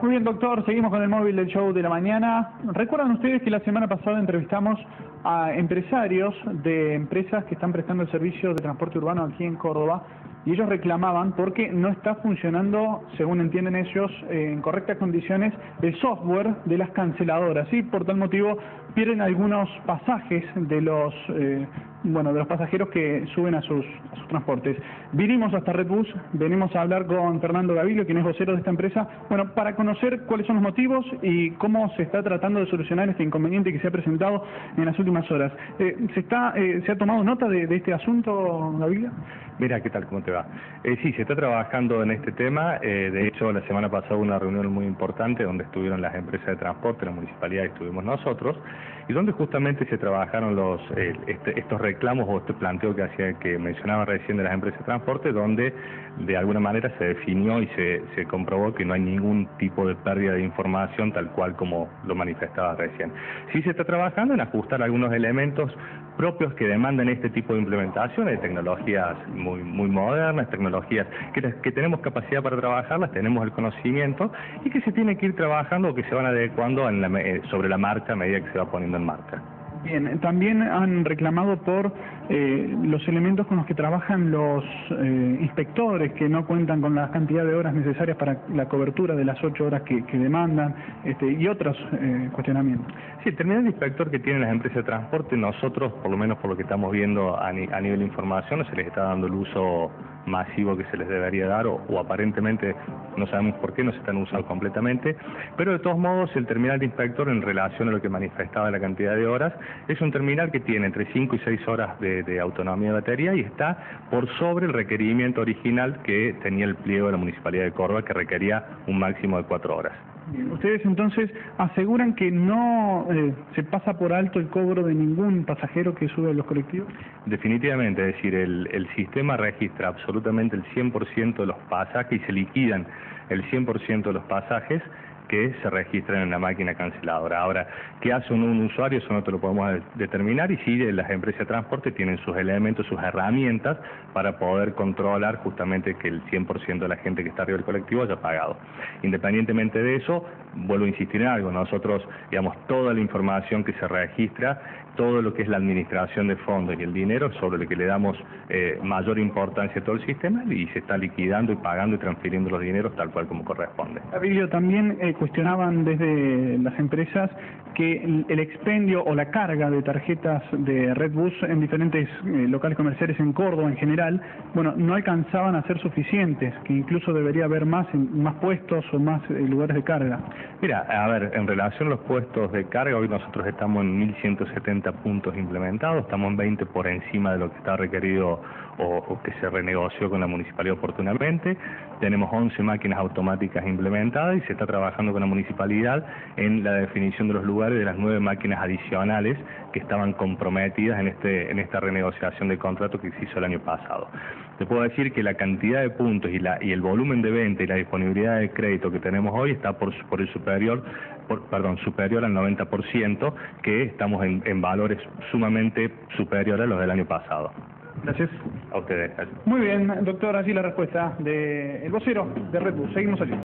Muy bien, doctor, seguimos con el móvil del show de la mañana. ¿Recuerdan ustedes que la semana pasada entrevistamos a empresarios de empresas que están prestando el servicio de transporte urbano aquí en Córdoba? Y ellos reclamaban porque no está funcionando, según entienden ellos, en correctas condiciones el software de las canceladoras, y por tal motivo pierden algunos pasajes de los de los pasajeros que suben a sus transportes. Vinimos hasta Redbus, venimos a hablar con Fernando Gavilio, quien es vocero de esta empresa, para conocer cuáles son los motivos y cómo se está tratando de solucionar este inconveniente que se ha presentado en las últimas horas. ¿Se ha tomado nota de este asunto, Gavilio? Mira, ¿qué tal? ¿Cómo te va? Sí, se está trabajando en este tema. De hecho, la semana pasada hubo una reunión muy importante donde estuvieron las empresas de transporte, la municipalidad y estuvimos nosotros, y donde justamente se trabajaron estos reclamos o este planteo que mencionaba recién de las empresas de transporte, donde de alguna manera se definió y se comprobó que no hay ningún tipo de pérdida de información tal cual como lo manifestaba recién. Sí se está trabajando en ajustar algunos elementos propios que demandan este tipo de implementaciones de tecnologías muy modernas, tecnologías que tenemos capacidad para trabajarlas, tenemos el conocimiento y que se tiene que ir trabajando o que se van adecuando sobre la marcha a medida que se va poniendo en marcha. Bien, también han reclamado por los elementos con los que trabajan los inspectores, que no cuentan con la cantidad de horas necesarias para la cobertura de las 8 horas que demandan, y otros cuestionamientos. Sí, el terminal de inspector que tienen las empresas de transporte, nosotros, por lo menos por lo que estamos viendo a nivel de información, no se les está dando el uso masivo que se les debería dar, o aparentemente no sabemos por qué no se están usando completamente, pero de todos modos el terminal de inspector, en relación a lo que manifestaba la cantidad de horas, es un terminal que tiene entre 5 y 6 horas de autonomía de batería y está por sobre el requerimiento original que tenía el pliego de la Municipalidad de Córdoba, que requería un máximo de 4 horas. Bien, ustedes entonces aseguran que no se pasa por alto el cobro de ningún pasajero que sube a los colectivos. Definitivamente, es decir, el sistema registra absolutamente el 100% de los pasajes y se liquidan el 100% de los pasajes que se registran en la máquina canceladora. Ahora, ¿qué hace un usuario? Eso no te lo podemos determinar, y sí, las empresas de transporte tienen sus elementos, sus herramientas para poder controlar justamente que el 100% de la gente que está arriba del colectivo haya pagado. Independientemente de eso, vuelvo a insistir en algo, nosotros, toda la información que se registra, todo lo que es la administración de fondos y el dinero, sobre lo que le damos mayor importancia a todo el sistema, y se está liquidando y pagando y transfiriendo los dineros tal cual como corresponde. Gavilio, también cuestionaban desde las empresas que el expendio o la carga de tarjetas de Redbus en diferentes locales comerciales en Córdoba en general, no alcanzaban a ser suficientes, que incluso debería haber más puestos o más lugares de carga. Mira, a ver, en relación a los puestos de carga, hoy nosotros estamos en 1.170 puntos implementados, estamos en 20 por encima de lo que está requerido o que se renegoció con la municipalidad oportunamente. Tenemos 11 máquinas automáticas implementadas y se está trabajando con la municipalidad en la definición de los lugares de las 9 máquinas adicionales que estaban comprometidas en esta renegociación de contrato que se hizo el año pasado. Te puedo decir que la cantidad de puntos y el volumen de venta y la disponibilidad de crédito que tenemos hoy está superior al 90%, que estamos en valores sumamente superiores a los del año pasado. Gracias. A ustedes. Muy bien, doctor, así la respuesta del vocero de Redbus. Seguimos allí.